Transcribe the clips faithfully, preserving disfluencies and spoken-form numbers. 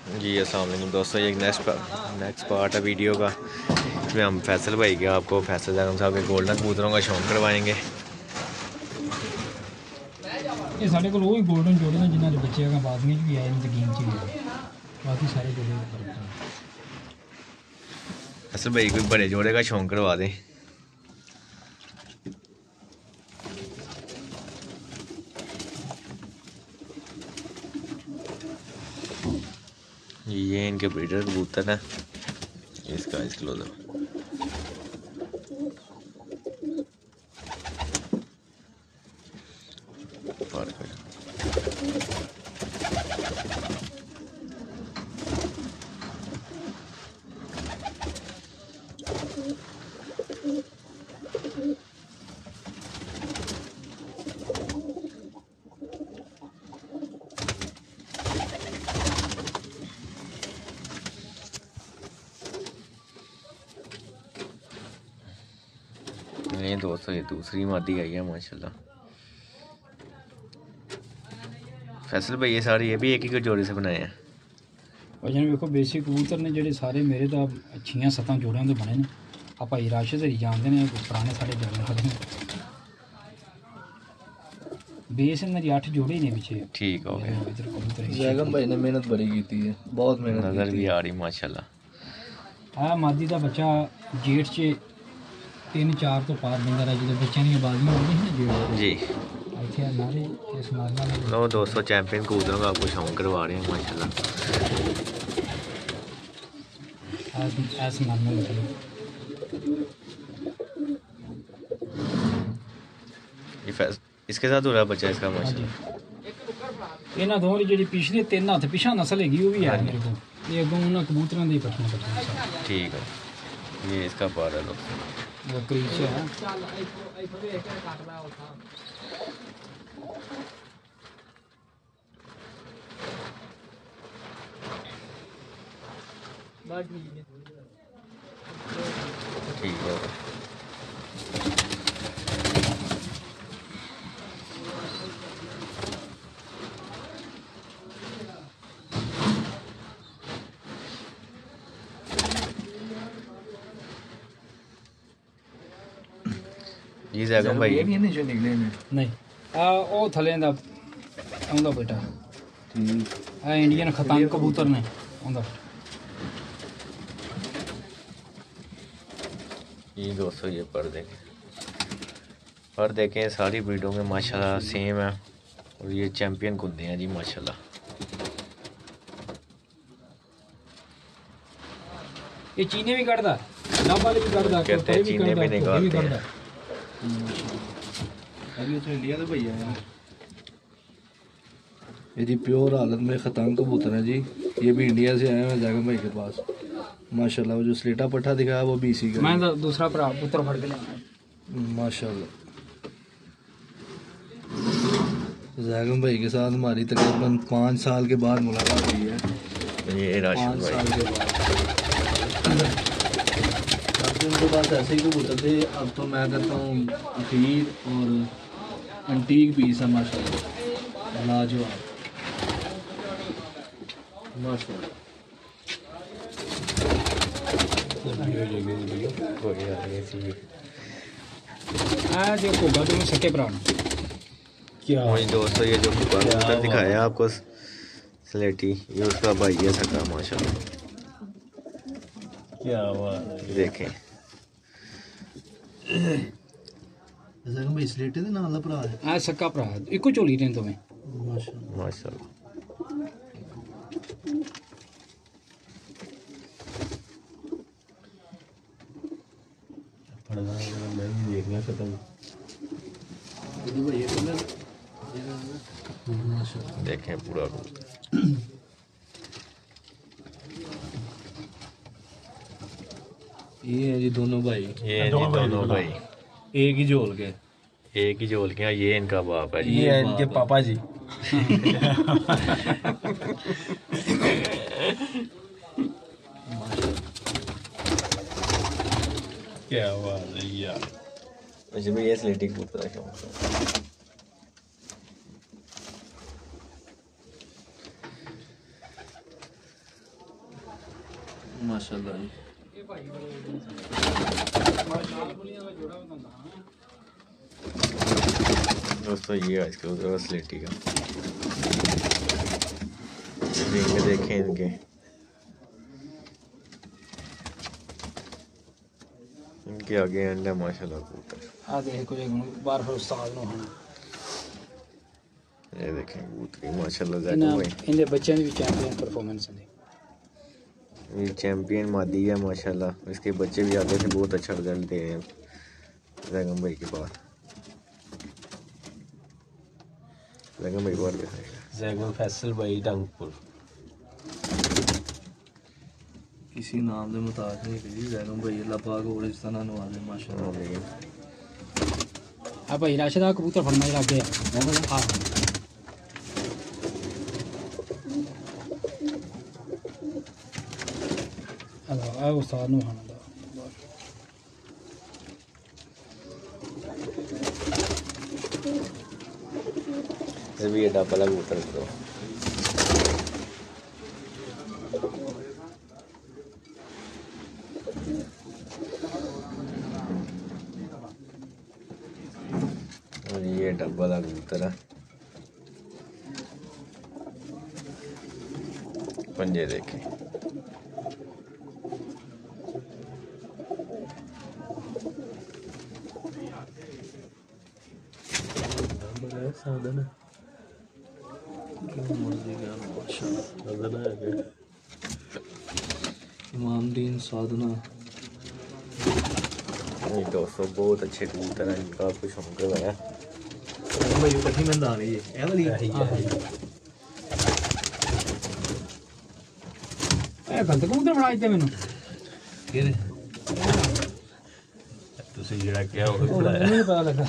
जी अस्सलाम वालेकुम दोस्तों, ये नेक्स्ट नेक्स्ट पार्ट है वीडियो का। इसमें हम फैसल भाई के आपको फैसल जैगम साहब के गोल्डन कबूतरों का शौक करवाएंगे। ये साढ़े को ही गोल्डन जोड़े ने जिन्होंने बच्चे का बाद में भी आए गेम च भी आए, बाकी सारे जोड़े फैसल भाई कोई बड़े जोड़े का शौक करवा दें। ये इनके ब्रीडर कबूतर है। इसका इसके लो ये दोस्तों, ये दूसरी मादी आई है माशाल्लाह। फैसल भाई ये सारे ये भी एक ही जोड़े से बनाए हैं। वजन देखो बेसिक कबूतर ने जेडे सारे मेरे तो अच्छियां सत्तां जोड़ियां दे बने ने। आ भाई राशिद हरी जानते ने पुराने साढ़े जोड़े खड़े ने। बेस इन्हां दी अठ जोड़े ने पीछे। ठीक हो गया। इधर कबूतर जैगम भाई ने मेहनत बड़ी की है, बहुत मेहनत नजर भी आ रही माशाल्लाह। आ मादी दा बच्चा जेठ च तीन चार तो पार बंदा रहा जो बच्चों की बाजियां हो गई ना जी। इतने नारे इस मारना लो दोस्तों, चैंपियन कबूतरों का आपको शौक करवा रहे हैं माशाल्लाह। ऐस मारना ये फैस इसके साथ हो रहा बच्चा इसका माशाल्लाह। इन्होंने दोनों जी पिछले तीन हथ पिछा नस्ल हैगी वो भी है मेरे को। ये अगों उन्होंने कबूतरों के पट्ठे पट्ठे। ठीक है, ये इसका पार है दोस्तों। वो करीब से है। ठीक है। जी जैगम भाई ये भी नीचे निकले ने नहीं आ ओ थले दा आंदा बेटा। ठीक आ इंडियन खतान कबूतर ने आंदा। ये दोस्तों, ये पर देखें पर देखें सारी ब्रीडों में माशाल्लाह सेम है। और ये चैंपियन कुत्ते हैं जी माशाल्लाह। ये चीने भी कटदा, डब वाले भी कटदा, कहते हैं चीने भी निकालते हैं। अभी तो इंडिया का भैया है ये जी, प्योर हालत में खतान कबूतर है जी। ये भी इंडिया से आए हैं जैगम भाई के पास माशाल्लाह। वो जो स्लेटा पट्ठा दिखाया वो भी इसी का। मैं तो दूसरा भरा पुत्र फड़ के ले माशाल्लाह। जैगम भाई के साथ हमारी तकरीबन पाँच साल के बाद मुलाकात हुई है। ये पाँच राशिद साल भाई के बाद उनके पास ऐसे ही कबूतर थे। अब तो मैं कहता हूँ अखीर और अंटीक पीस है माशाल्लाह, लाजवाब माशाल्लाह। आ जो कोगा तो सके प्राण क्या वही दोस्तों, ये जो कबूतर दिखाया आपको स्लेटी, ये उसका भाई है सका माशाल्लाह। क्या बात है। देखें जैगम भाई स्लेटे दे नाल दा भरा है। आ सका भरा इको झोली ने तुम्हें माशाल्लाह माशाल्लाह। मैं भी देखना खत्म देखें पूरा ये है जी दोनों भाई। ये जी दोनों भाई एक ही झोल के एक ही झोल के। ये इनका बाप है जी। ये है इनके पापा जी। क्या बात है यार। मुझे भी ये स्लेटी कबूतर है शौक। माशाल्लाह जी। दोस्तों ये आज के उधर स्लेटी का रिंग देखें इनके, इनके आगे एंड है माशाल्लाह कबूतर। आ देखो एक बार फिर उस्ताद नो होना ये देखें कबूतरी माशाल्लाह ज़ैको इन्हां भाई इनके बच्चों की भी चैंपियन परफॉर्मेंस है। ये चैंपियन मादी है माशाल्लाह, इसके बच्चे भी आगे से बहुत अच्छा रिजल्ट दे रहे हैं जैगम भाई के पास। जैगम भाई बार जैगम फैसल भाई डंगपुर किसी नाम दे मुताबिक नहीं कि जैगम भाई अल्लाह पाक और इस तरह नवाजे माशाल्लाह। हाँ भाई राशिद आ कबूतर फड़ना ही लगे हाँ हेलो आ उस्ताद नो खाना दा ये भी ये डब्बा लगा कबूतर करो। और ये डब्बा लगा कबूतर है, पंजे देखें। साधन इमामदीन साधना ये दोस्तों बहुत अच्छे कबूतर हैं, इनका आपको शौक है। भाई कठी मैदान है ये ए वाली ए गंद कबूतर बना दिते मैनू केरे तुसी जेड़ा क्या हो पड़ा नहीं पता लगा।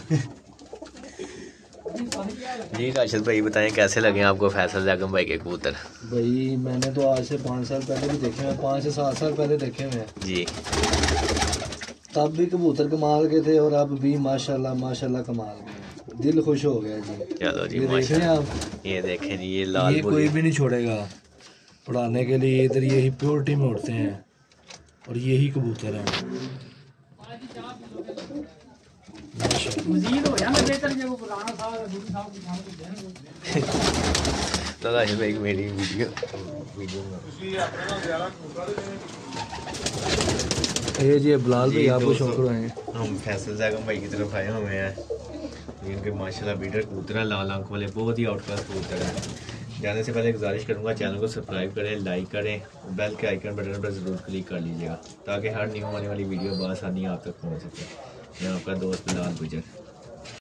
जी राशिद भाई बताएं कैसे लगे आपको फैसल जैगम भाई के कबूतर? भाई मैंने तो आज से पाँच साल पहले भी देखे हैं, पाँच से सात साल पहले देखे हुए हैं, जी तब भी कबूतर कमाल के थे और अब भी माशाल्लाह माशाल्लाह कमाल के, दिल खुश हो गया जी। चलो जी ये देख रहे हैं माशाल्लाह। आप, ये देखें जी ये लाल ये कोई भी नहीं छोड़ेगा पढ़ाने के लिए, इधर यही प्योरिटी में उड़ते हैं और यही कबूतर हैं माशाल्लाह। मजीद हो जाना बेहतर जब पुराना था दूसरी साहब की खाने को देना तो राशिद भाई मेरी वीडियो वीडियो में ये जी बिलाल भाई जी, आपको दोस्तों, शौक रहे हैं। हम फैसल जैगम भाई की तरफ आए हुए हैं। ये इनके माशाल्लाह बीडर कबूतर हैं, लाल आंख वाले बहुत ही आउट क्लास कबूतर हैं। जाने से पहले गुजारिश करूंगा चैनल को सब्सक्राइब करें, लाइक करें, बेल के आइकन बटन पर ज़रूर क्लिक कर लीजिएगा ताकि हर न्यू आने वाली वीडियो बआसानी आप तक पहुंच सके। मैं आपका दोस्त बिलाल गुजर।